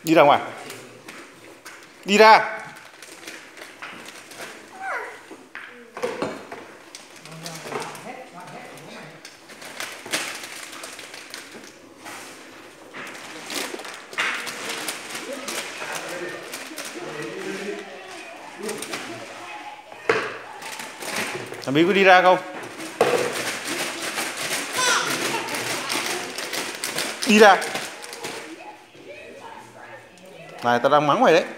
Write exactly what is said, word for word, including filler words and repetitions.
Đi ra ngoài. Đi ra. Thằng Bí có đi ra không? Đi ra. Này, tao đang mắng mày đấy.